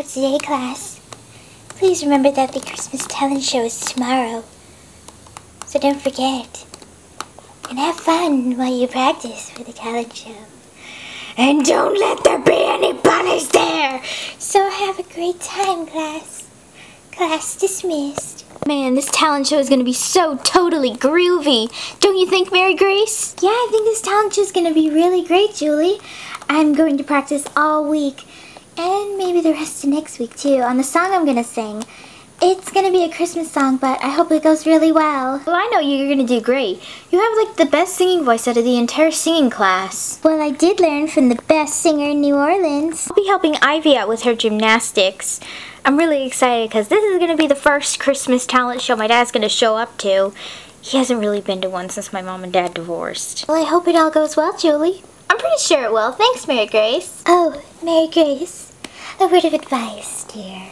for today, class. Please remember that the Christmas talent show is tomorrow. So don't forget. And have fun while you practice for the talent show. And don't let there be any bunnies there! So have a great time, class. Class dismissed. Man, this talent show is going to be so totally groovy. Don't you think, Mary Grace? Yeah, I think this talent show is going to be really great, Julie. I'm going to practice all week. And maybe the rest of next week, too, on the song I'm going to sing. It's going to be a Christmas song, but I hope it goes really well. Well, I know you're going to do great. You have, like, the best singing voice out of the entire singing class. Well, I did learn from the best singer in New Orleans. I'll be helping Ivy out with her gymnastics. I'm really excited because this is going to be the first Christmas talent show my dad's going to show up to. He hasn't really been to one since my mom and dad divorced. Well, I hope it all goes well, Julie. I'm pretty sure it will. Thanks, Mary Grace. Oh, Mary Grace. A word of advice, dear.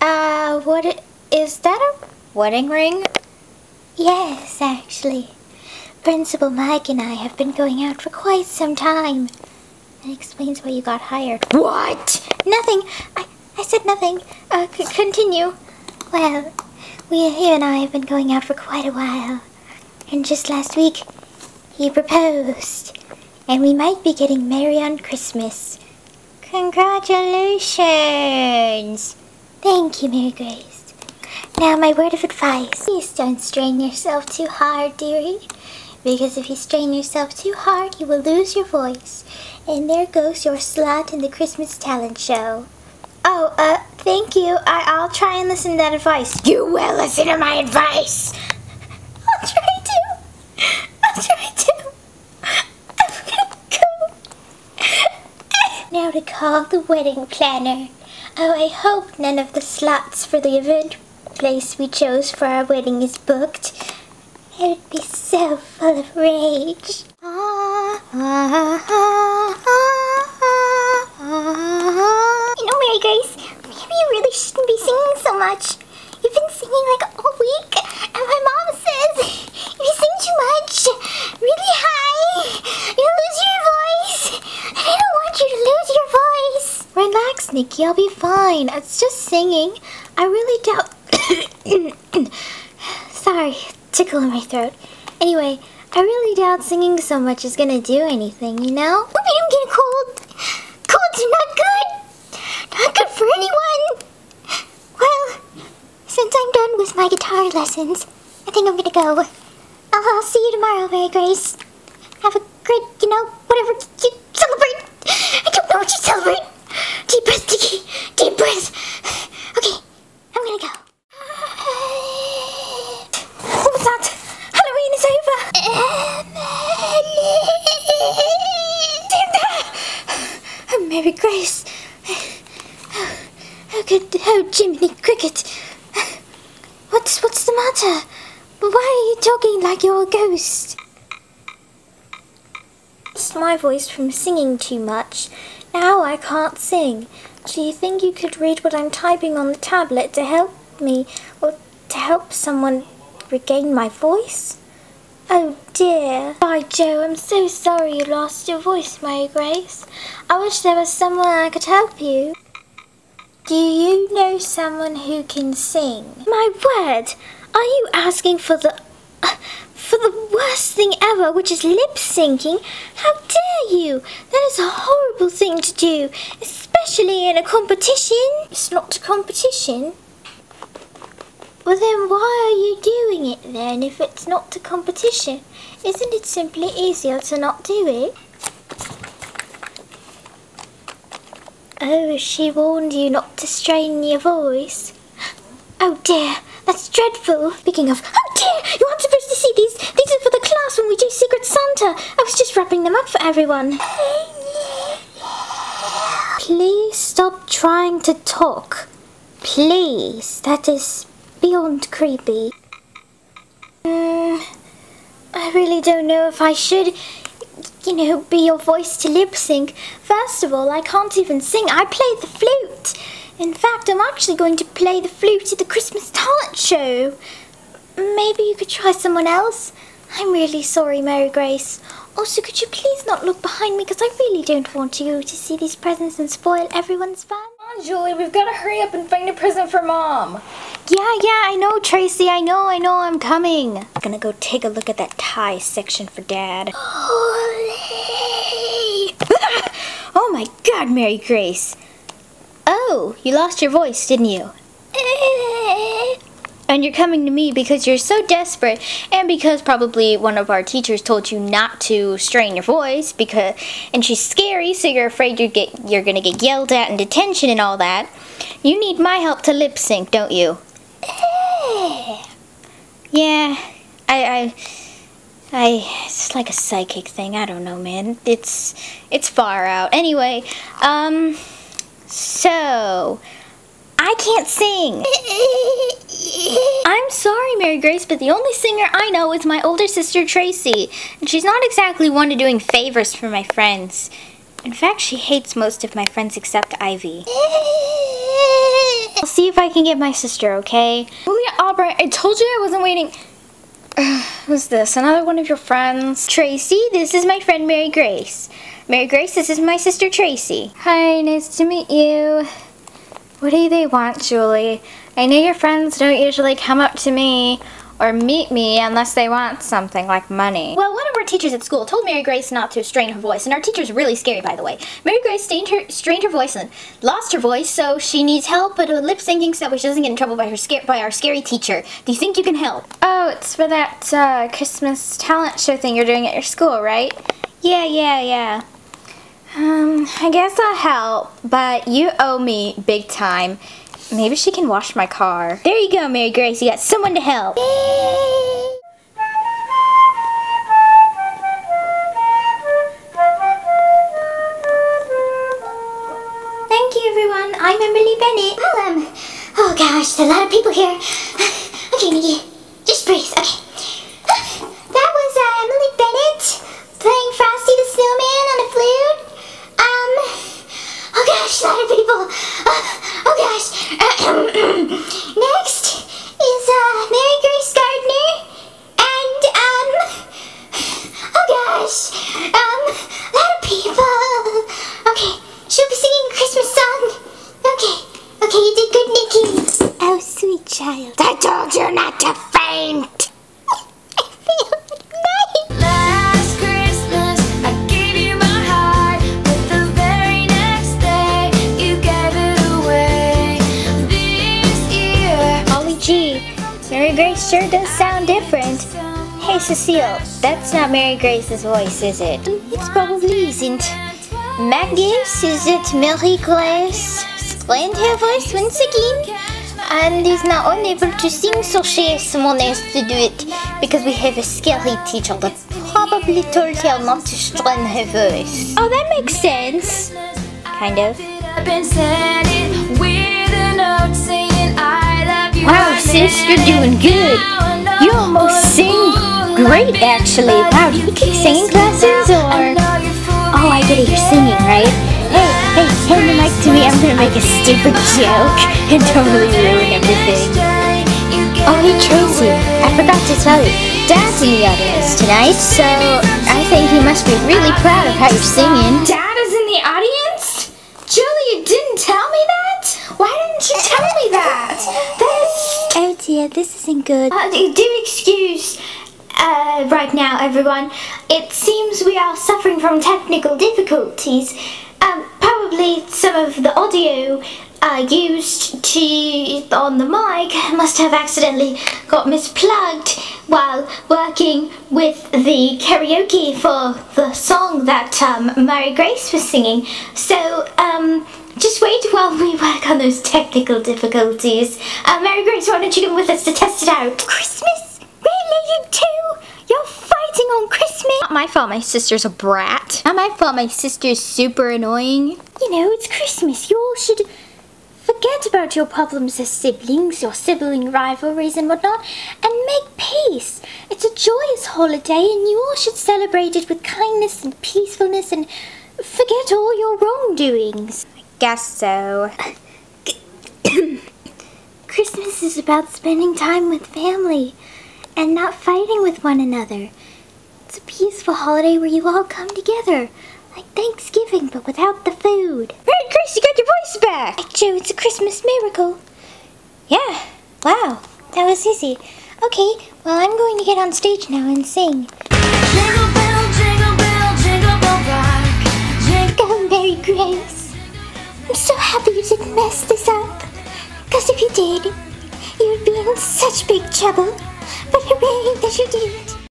Is that a wedding ring? Yes, actually. Principal Mike and I have been going out for quite some time. That explains why you got hired. What? Nothing. I said nothing. Continue. Well, he and I have been going out for quite a while. And just last week, he proposed. And we might be getting married on Christmas. Congratulations. Thank you, Mary Grace. Now, my word of advice. Please don't strain yourself too hard, dearie. Because if you strain yourself too hard, you will lose your voice. And there goes your slot in the Christmas talent show. Oh, thank you. I'll try and listen to that advice. You will listen to my advice. I'll try to. I'm gonna go. Now to call the wedding planner. Oh, I hope none of the slots for the event place we chose for our wedding is booked. It would be so full of rage. You know, Mary Grace, maybe you really shouldn't be singing so much. You've been singing like all week, and my mom says if you sing too much, really high, you'll lose your voice. And I don't want you to lose your voice. Relax, Nikki, I'll be fine. It's just singing. I really doubt... Sorry, tickle in my throat. Anyway, I really doubt singing so much is gonna do anything, you know? Hope you don't get a cold. Colds are not good. Not good for anyone. Well, since I'm done with my guitar lessons, I think I'm gonna go. I'll see you tomorrow, Mary Grace. Have a great, whatever you celebrate. I don't know what you celebrate. Deep breath, Nikki. Deep breath. Okay, I'm gonna go. What was that? Halloween is over. Oh, Mary Grace. Oh, Jiminy Cricket. What's the matter? Why are you talking like you're a ghost? It's my voice from singing too much. Now I can't sing. Do you think you could read what I'm typing on the tablet to help me, or to help someone regain my voice? Oh dear. By Joe, I'm so sorry you lost your voice, Mary Grace. I wish there was someone I could help you. Do you know someone who can sing? My word! Are you asking for the worst thing ever, which is lip syncing? How dare you! That is a horrible thing to do, especially in a competition. It's not a competition. Well then why are you doing it then if it's not a competition? Isn't it simply easier to not do it? Oh, she warned you not to strain your voice. Oh dear, that's dreadful. Speaking of, oh dear, you aren't supposed to see these. These are for the class when we do Secret Santa. I was just wrapping them up for everyone. Please stop trying to talk. Please, that is beyond creepy. I really don't know if I should, be your voice to lip sync. First of all, I can't even sing. I play the flute. In fact, I'm actually going to play the flute at the Christmas talent show. Maybe you could try someone else? I'm really sorry, Mary Grace. Also, could you please not look behind me, because I really don't want you to see these presents and spoil everyone's fun. Come on, Julie, we've got to hurry up and find a present for Mom. Yeah, I know, Tracy. I know, I'm coming. I'm gonna go take a look at that tie section for Dad. Holy! Oh my God, Mary Grace. Oh, you lost your voice, didn't you? And you're coming to me because you're so desperate, and because probably one of our teachers told you not to strain your voice, and she's scary, so you're afraid you're gonna get yelled at in detention and all that. You need my help to lip sync, don't you? Yeah, it's like a psychic thing. I don't know, man. It's far out. Anyway, so I can't sing. I'm sorry, Mary Grace, but the only singer I know is my older sister, Tracy. And she's not exactly one to doing favors for my friends. In fact, she hates most of my friends except Ivy. I'll see if I can get my sister, okay? Julia Albright, I told you I wasn't waiting. Who's this? Another one of your friends? Tracy, this is my friend Mary Grace. Mary Grace, this is my sister Tracy. Hi, nice to meet you. What do they want, Julie? I know your friends don't usually come up to me or meet me unless they want something like money. Well, one of our teachers at school told Mary Grace not to strain her voice, and our teacher's really scary, by the way. Mary Grace strained her voice and lost her voice, so she needs help at a lip syncing so that she doesn't get in trouble by our scary teacher. Do you think you can help? Oh, it's for that Christmas talent show thing you're doing at your school, right? Yeah. I guess I'll help, but you owe me big time. Maybe she can wash my car. There you go, Mary Grace. You got someone to help. Thank you, everyone. I'm Emily Bennett. Well, oh gosh, there's a lot of people here. Okay, Nikki, just breathe. Okay. That was Emily Bennett playing Frosty the Snowman on a flute. Oh gosh, a lot of people. Oh gosh. Next is Mary Grace Gardner, and oh gosh, a lot of people. Okay, she'll be singing a Christmas song. Okay, you did good, Nikki. Oh, sweet child. I told you not to faint. I feel like night. Last Christmas, I gave you my heart, but the very next day, you gave it away. This year, Holly G, Mary Grace sure does sound different. Hey, Cecile, that's not Mary Grace's voice, is it? It probably isn't. Magnus, is it Mary Grace? Strained her voice once again, and is now unable to sing, so she has someone else to do it, because we have a scary teacher that probably told her not to strain her voice. Oh, that makes sense. Kind of. I've been sending with a note saying I love you. Wow, sis, you're doing good. You almost sing great, actually. Wow, do you take singing classes, or? Oh, I get it, you're singing, right? Hey, hand the mic to me. I'm gonna make a stupid joke and totally ruin everything. Oh, hey, Tracy, I forgot to tell you. Dad's in the audience tonight, so I think he must be really proud of how you're singing. Dad is in the audience? Julie, you didn't tell me that? Why didn't you tell me that? Oh dear, this isn't good. Do excuse right now, everyone. It seems we are suffering from technical difficulties. Probably some of the audio used on the mic must have accidentally got misplugged while working with the karaoke for the song that Mary Grace was singing. So, just wait while we work on those technical difficulties. Mary Grace, why don't you come with us to test it out? Christmas? Really, you two? You're fighting on Christmas? Not my fault my sister's a brat. Not my fault my sister's super annoying. You know, it's Christmas. You all should forget about your problems as siblings, your sibling rivalries and whatnot, and make peace. It's a joyous holiday, and you all should celebrate it with kindness and peacefulness and forget all your wrongdoings. I guess so. Christmas is about spending time with family and not fighting with one another. It's a peaceful holiday where you all come together. Like Thanksgiving, but without the food. Right, Chris, you got your voice back. Like Joe, it's a Christmas miracle. Yeah, wow, that was easy. Okay, well, I'm going to get on stage now and sing. Jingle bell, jingle bell rock. Oh, Mary Grace. I'm so happy you didn't mess this up. Because if you did, you would be in such big trouble. But hooray that you didn't.